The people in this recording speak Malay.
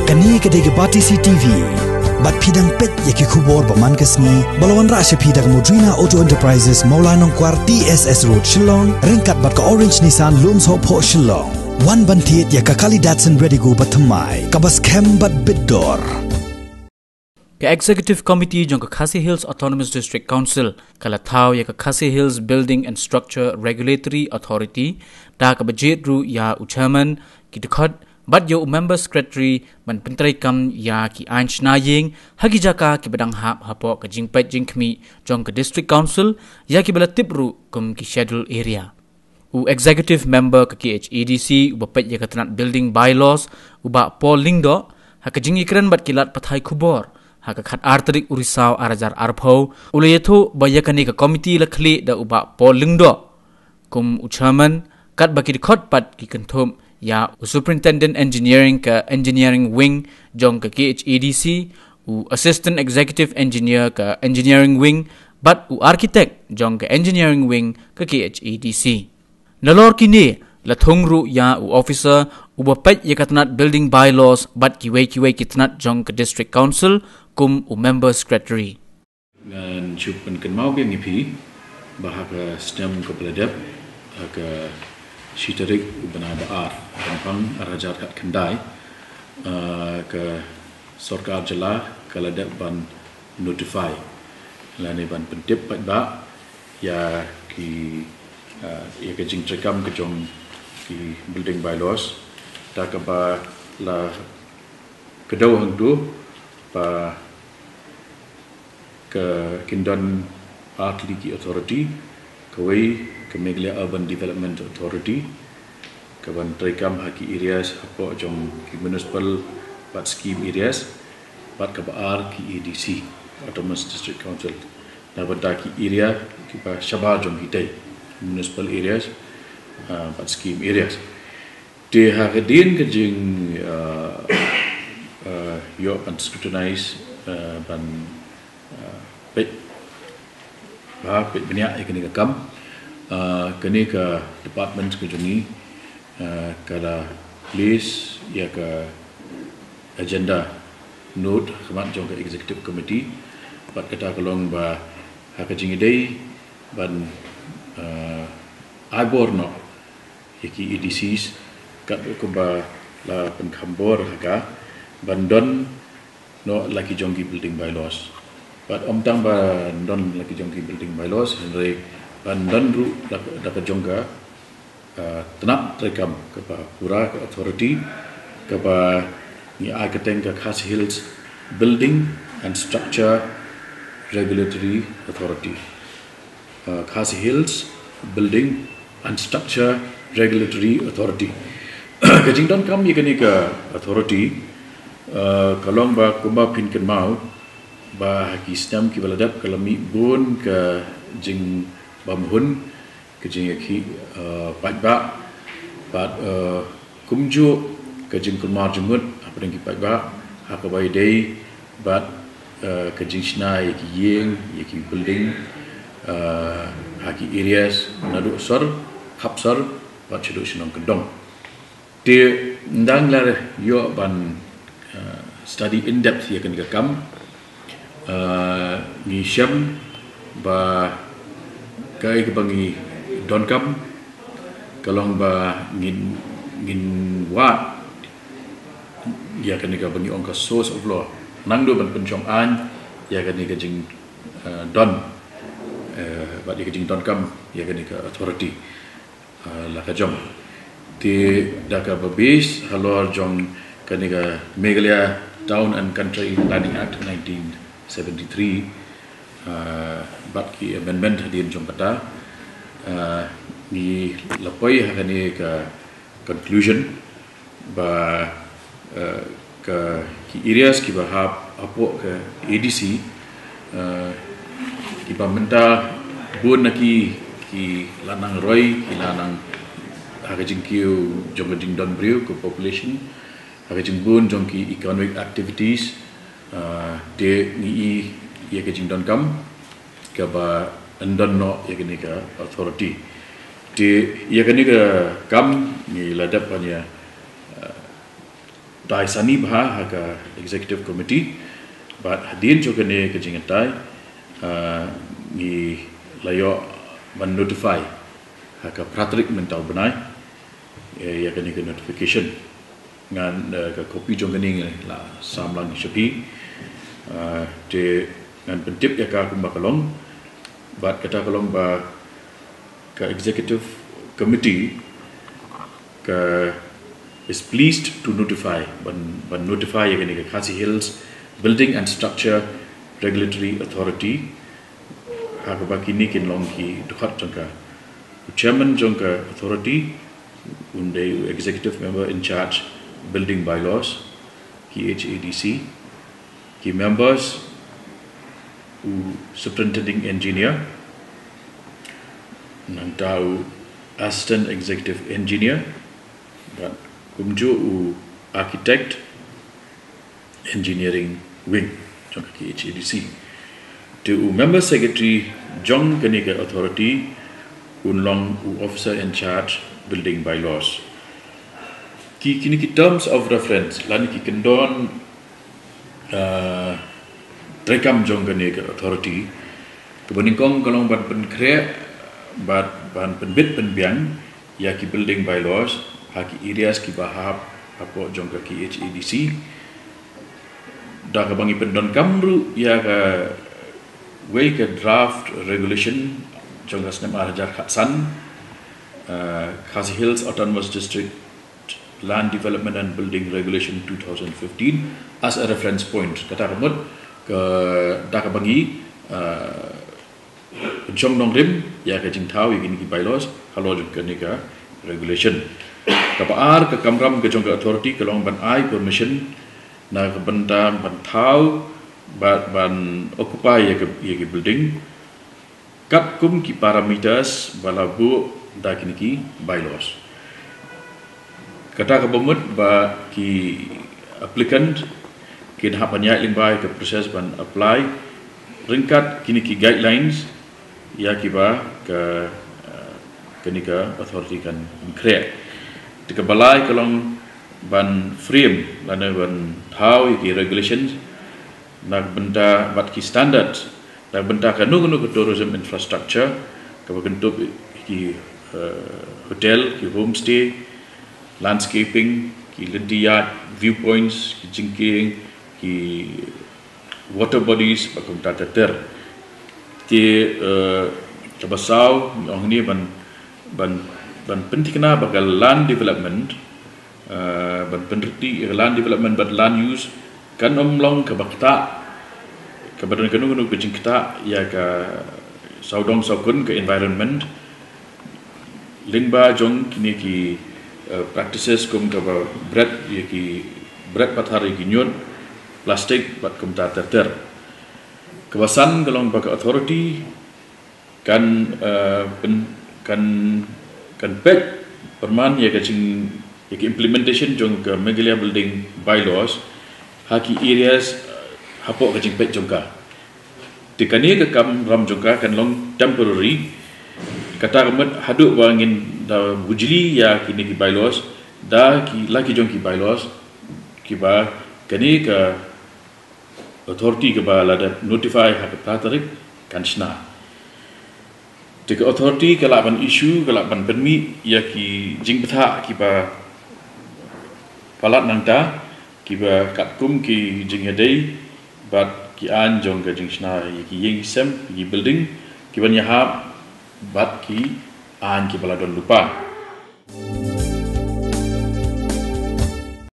Kani kadege Bati CTV. Bat pidang pet yaki kubor baman kesni. Balawan rasya pidang Modrina Auto Enterprises Maulanong Kwar TSS Road Shillong. Ringkat bat ka Orange Nissan Lums Hop Ho Shillong. Wan bantiet yaka Kali Datsun ready go batamai. Kabas kem bat biddor. Ke Executive Committee jong ke Khasi Hills Autonomous District Council kala thau ya ke Khasi Hills Building and Structure Regulatory Authority da ke budget ru ya chairman ki dekhot bat yo member secretary ban pentrai kam ya ki anchna ying hagi jaka ki bedang hap hapo ke jingpet jingkmi jong ke district council ya ki bala tipru kum ki schedule area u executive member ke KHEDC u bapet ya ke tenat building bylaws u ba Paul Lingdo ha ke jingi kren bat kilat pathai khubor ha ke khat artrik urisau arajar arpho ulayetho bayakani ke committee la khli da u ba Paul Lingdo kum u chairman kat baki dikhot pat ki kenthum ya superintendent engineering ke engineering wing jong ke KHEDC u assistant executive engineer ke engineering wing bat u architect jong ke engineering wing ke KHEDC nalor kini la thongru ya u officer u bapet ya katnat building bylaws bat kiwei kitnat jong ke district council kum u member secretary ngan chupan kan mau ke ngipi bahaka stem ke peladap ke Shitarik ubana baar gampang arajar kat kendai ke sorkar jela kaladak ban notify lani ban pentip pat ba ya ki ya ke jing trekam ke jong ki building bylaws ta ka ba la kedau hang tu pa ke kindan art league authority kawai ke Meghalaya Urban Development Authority ke ban trekam haki areas apa jong ki municipal pat scheme areas pat ke baar ki EDC Autonomous District Council na benda ki area ki pa shabar jong hitai municipal areas pat scheme areas de hagedin ke jing yo pan scrutinize ban pet ba pet benya ikani ke kam kini ke department ke jungi kada list ya ke agenda note kemat jong ke executive committee pat kata kolong ba hak jingi dei ban aibor no yaki EDCs kat ko ba la pen khambor haka bandon no laki jongki building bylaws pat omtang ba don laki jongki building bylaws henry bandan ru dapat jongga tenap rekam kepada pura ke authority kepada ni architect ke Khasi Hills Building and Structure Regulatory Authority Khasi Hills Building and Structure Regulatory Authority kejingdan kami kini ke authority kalong ba kumba pinkan mau ba haki stem ki baladap kalami bun ke jing bamhun kejing yaki pajba pat kumju kejing kumar jemut apa yang ki pajba hakabai dei bat kejing sna yaki yeng yaki building haki areas nadu sor khapsar pat cheduk sinong kendong de ndang lar yo ban study in depth yakan kam ni syam ba kai ke bangi donkam kalong ba ngin wat ya kan ka bangi ongka source of law nang do ban penchong an ya kan ka jing don ba di jing donkam ya kan ka authority la ka jom ti da ka babis halor jong kan ka Meghalaya Town and Country Planning Act 1973 bat ki amendment hadir jong kata ni lapoi hakani ke conclusion ba ke ki areas ki bahap apo ke EDC ki pamenta bun naki ki lanang roy ki lanang hakajing kiu jong jing don brio ke population hakajing bun jong ki economic activities de ni ia ke jingdon kam ke ba endon no ia ke ni ke authority di ia ke ni ke kam ni ladap hanya tai sani bah haga executive committee but hadin juga ne kejingatai ni layo man notify haga pratrik mental benai ya kini ke notification ngan ke kopi jong kini la samlang shapi de ngan pentip ya ka kumba kalong but kata kalong ba ka executive committee ka is pleased to notify ban notify ya kini ke Khasi Hills Building and Structure Regulatory Authority haga ba kini kin long ki dukhat jongka chairman jongka authority unde executive member in charge building bylaws KHADC key members superintending engineer nantau assistant executive engineer dan kumju architect engineering wing jong KHADC to member secretary jong kanika authority unlong officer in charge building bylaws kini terms of reference lan ki kendon rekam jong kanika authority keboningkong kalong ban pen kre ban penbit penbiang ya ki building bylaws haki areas ki bahap apo jong ka KHADC da ka bangi pendon kamru ya ka way ka draft regulation jong ka snem arajar khatsan Khasi Hills Autonomous District Land Development and Building Regulation 2015 as a reference point kata kamut ke da ka bangi jong nong rim ya ka jingtau ini ki bylaws halo jong ka nika regulation kapaar ke kamram ke jong ka authority ke long ban ai permission na ke benda ban tau ban occupy ya ke building kat kum ki parameters balabu da kini ki bylaws kata ka bomut ba ki applicant kin hak banyak limbai ke proses ban apply ringkat kini ki guidelines ya ki ba ke kini ka authority kan create tika balai kalong ban frame lana ban tau ki regulations nak benda bat ki standard nak benda ka nu tourism infrastructure ka bentuk ki hotel ki homestay landscaping ki lentiyat viewpoints ki jingking ki water bodies bakum tater ti kabasau yang ni ban pentingna bakal land development ban penreti land development but land use kan omlong ke bakta ke badan kanu ke jingkta ya ka saudong saukun ke environment lingba jong kini ki practices kum ka bread ya ki bread pathar ki nyot plastik bat kum ta ter kebasan kalong baka authority kan kan pet perman ya ka jing ya ki implementation jong ka Megalia building bylaws haki areas hapo ka jing pet jong ka tikani ka kam ram jong ka kan long temporary kata ramat haduk bangin da bujli ya kini ki bylaws da ki laki jong ki bylaws ki ba kani ka authority ke ba la notify hak pratarik kan sna tika authority kala ban issue kala ban permi ya ki jing betha ki ba palat nangta ki ba kat kum ki jing hadai bat ki an jong ka jing sna ki yeng sem ki building ki ban ya bat ki an ki bala don lupa